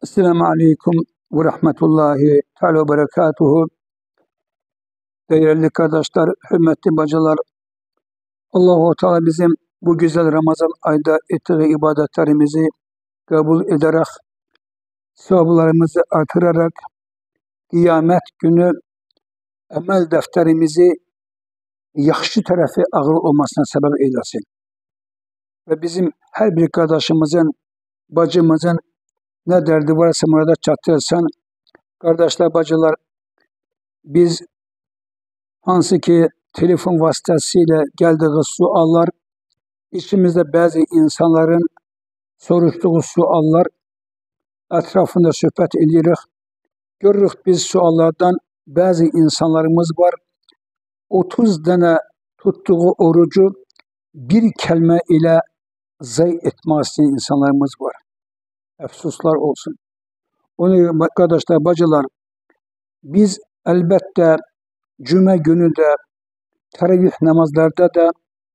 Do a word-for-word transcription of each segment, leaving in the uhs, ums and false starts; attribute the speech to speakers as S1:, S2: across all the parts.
S1: Esselamu Aleyküm ve Rahmetullahi Teala ve Berekatuhu. Değerli kardeşler, hürmetli bacılar, Allah-u Teala bizim bu güzel Ramazan ayda ettiği ibadetlerimizi kabul ederek, sevaplarımızı artırarak, kıyamet günü emel defterimizi yaxşı tarafı ağır olmasına sebep eylesin. Ve bizim her bir kardeşimizin, bacımızın ne derdi varsa burada çattırsın. Kardeşler, bacılar, biz hansı ki telefon vasıtasıyla geldiği suallar, içimizde bazı insanların soruştuğu suallar etrafında sohbet ediyoruz. Görürük biz suallardan bazı insanlarımız var. otuz tane tuttuğu orucu bir kelime ile zayi etmek isteyen insanlarımız var. Efsuslar olsun. Onu arkadaşlar, bacılar, biz elbette cuma günü de teravih namazlarda da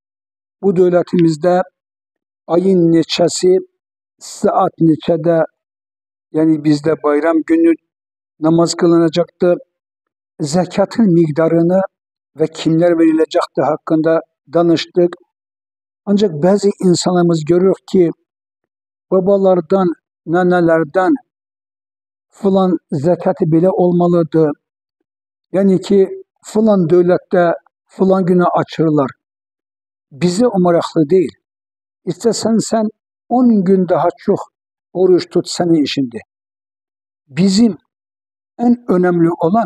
S1: bu devletimizde ayın neçesi, saat neçede, yani bizde bayram günü namaz kılınacaktır. Zekatın miktarını ve kimler verilecekti hakkında danıştık. Ancak bazı insanlarımız görüyor ki babalardan, nenelerden falan zekatı bile olmalıdır. Yani ki falan devlette falan günü açırlar. Bize umaraklı değil. İstersen sen on gün daha çok oruç tut, senin işindi. Bizim en önemli olan,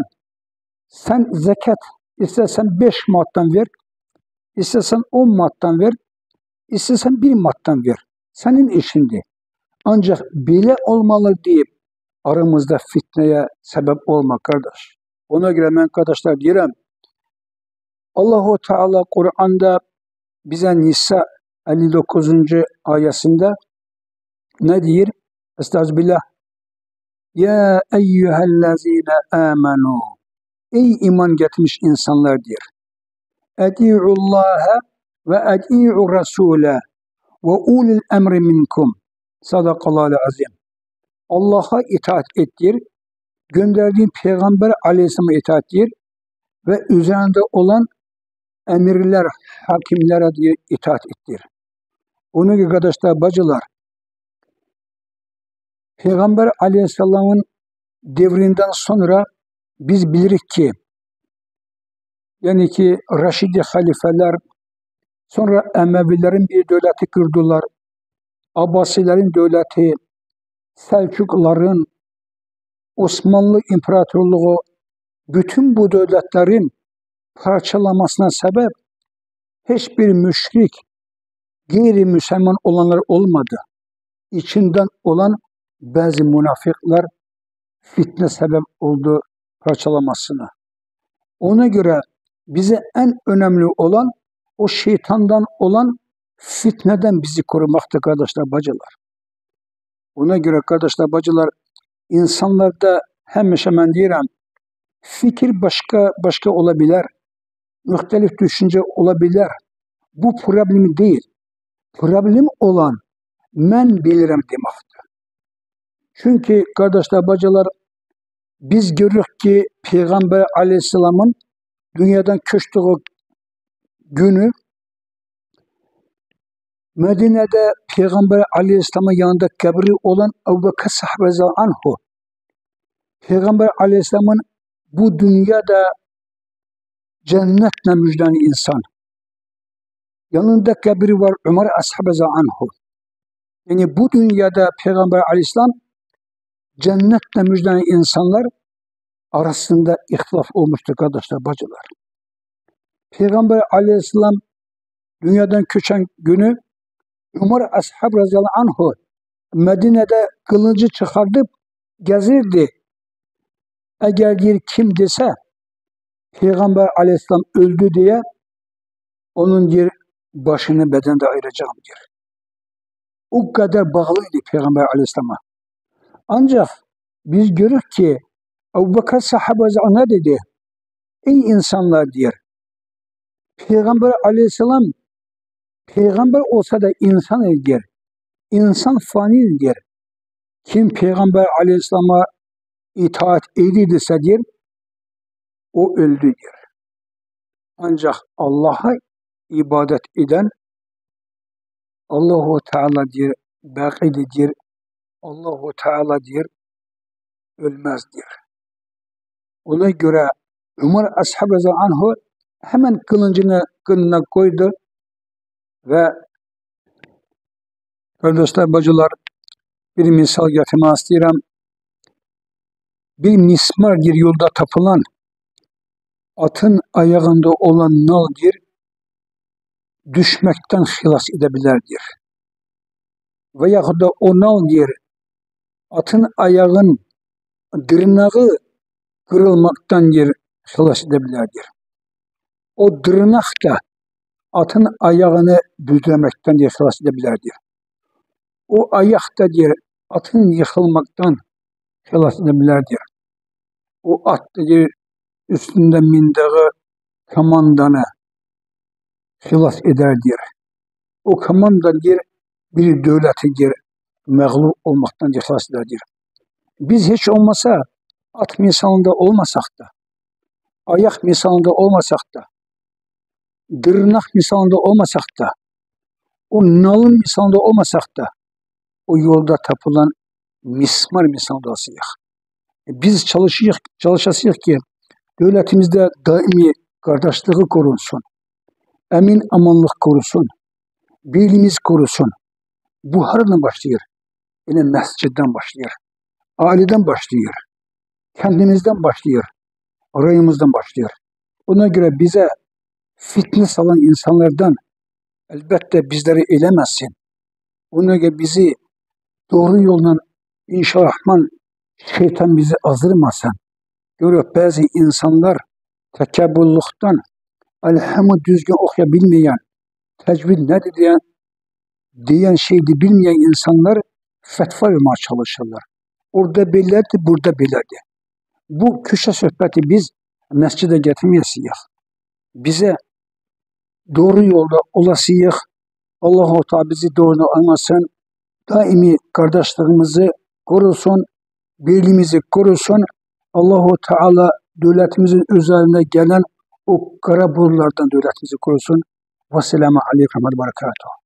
S1: sen zekat istersen beş madden ver, istersen on madden ver, istersen bir madden ver. Senin işindi. Ancak bile olmalı deyip aramızda fitneye sebep olma kardeş. Ona göre ben kardeşler diyorum, Allah-u Teala Kur'an'da bize Nisa elli dokuzuncu ayetinde ne diyor? Estağfirullah. Ya eyyühellezine amenu. Ey iman getirmiş insanlar diyor. Edi'ullaha ve edi'u rasule ve ulil emri minkum. Sadakallahu azim. Allah'a itaat ettir, gönderdiğin Peygamber Aleyhisselam'a itaat ettir ve üzerinde olan emirler, hakimlere diye itaat ettir. Onun gibi kardeşler, bacılar, Peygamber Aleyhisselam'ın devrinden sonra biz bilirik ki, yani ki Raşidi halifeler, sonra Emevilerin bir devleti kurdular, Abbasilerin devleti, Selçukluların, Osmanlı İmparatorluğu, bütün bu devletlerin parçalamasına sebep hiçbir müşrik, gayrimüslim olanlar olmadı. İçinden olan bazı münafıklar fitne sebep oldu parçalamasına. Ona göre bize en önemli olan o şeytandan olan fitneden bizi korumaktır kardeşler, bacılar. Ona göre kardeşler, bacılar, insanlarda hemen hemen diyorum, fikir başka başka olabilir, muhtelif düşünce olabilir. Bu problemi değil. Problem olan ben bilirim demektir. Çünkü kardeşler, bacılar, biz görürüz ki Peygamber Aleyhisselam'ın dünyadan köçtüğü günü Medine'de Peygamber Aleyhisselam'ın yanında kabri olan Ebu Bekir sahabesi anhu. Peygamber Aleyhisselam'ın bu dünyada cennetle müjdelen insan. Yanında kabri var Ömer sahabesi anhu. Yani bu dünyada Peygamber Aleyhisselam cennetle müjdelen insanlar arasında ihtilaf olmuştur kardeşler, bacılar. Peygamber Aleyhisselam dünyadan köçen günü Ömer ashab radıyallahu anhu Medine'de kılıncı çıkartıp gezirdi. Eğer bir kim dese Peygamber Aleyhisselam öldü diye onun bir başını bedende ayıracağım diyor. O kadar bağlıydı Peygamber Aleyhisselam'a. Ancak biz görürüz ki Ebu Bekir sahabesi ne dedi? Ey insanlar diyor. Peygamber Aleyhisselam Peygamber olsa da insan diyor. İnsan fanidir. Kim Peygamber aleyhisselama itaat edilirse diyor, o öldü diyor. Ancak Allah'a ibadet eden Allahu Teala diyor, bakidi diyor, Allahu Teala diyor, ölmez diyor. Ona göre Ömer Ashab-ı anhu hemen kılıncını kınına koydu ve kardeşler, bacılar, bir misal getirmek istiyorum. Bir mismar bir yolda tapılan atın ayağında olan naldir, düşmekten hilas edebilirdir. Veya da o naldir, atın ayağın dırnağı kırılmaktan yer hilas edebilirdir. O dırnak da atın ayağını büzlemekten yer hilas edebilirdir. O ayak da diyor, atın yıkılmaktan hilas edebilirdir. O at diyor, üstünde mindağı kamandanı hilas eder diyor. O kamandan diyor, bir devleti diyor, mağlup olmaktan hilas eder diyor. Biz hiç olmasa at misalında olmasak da, ayak misalında olmasak da, dırnak misalında olmasak da, o nalın misalında olmasak da, o yolda tapılan mismar misalında olsak. Biz çalışıyoruz, çalışasıyız ki devletimizde daimi kardeşliği korunsun, emin amanlık korusun, birliğimiz korusun. Bu haradan başlıyor. Yine mescidden başlıyor, aileden başlıyor, kendimizden başlıyor, arayımızdan başlıyor. Ona göre bize fitne salan insanlardan elbette bizleri eylemezsin. Ona göre bizi doğru yoldan inşallah şeytan bizi azdırmasın. Görüyor bazı insanlar tekabbulluktan elhamı düzgün okuyabilmeyen, tecvid nedir diyen, diyen şeydi bilmeyen insanlar fetva vermeye çalışırlar. Orada belirdi, burada belirdi. Bu köşe sohbeti biz mescide getirmeyesiyiz. Bize doğru yolda olasıyız. Allah-u Teala bizi doğru anlasın. Daimi kardeşlerimizi korusun, birliğimizi korusun. Allah-u Teala devletimizin üzerine gelen o kara bulutlardan devletimizi korusun. Vesselamu aleyküm ve berekatuhu.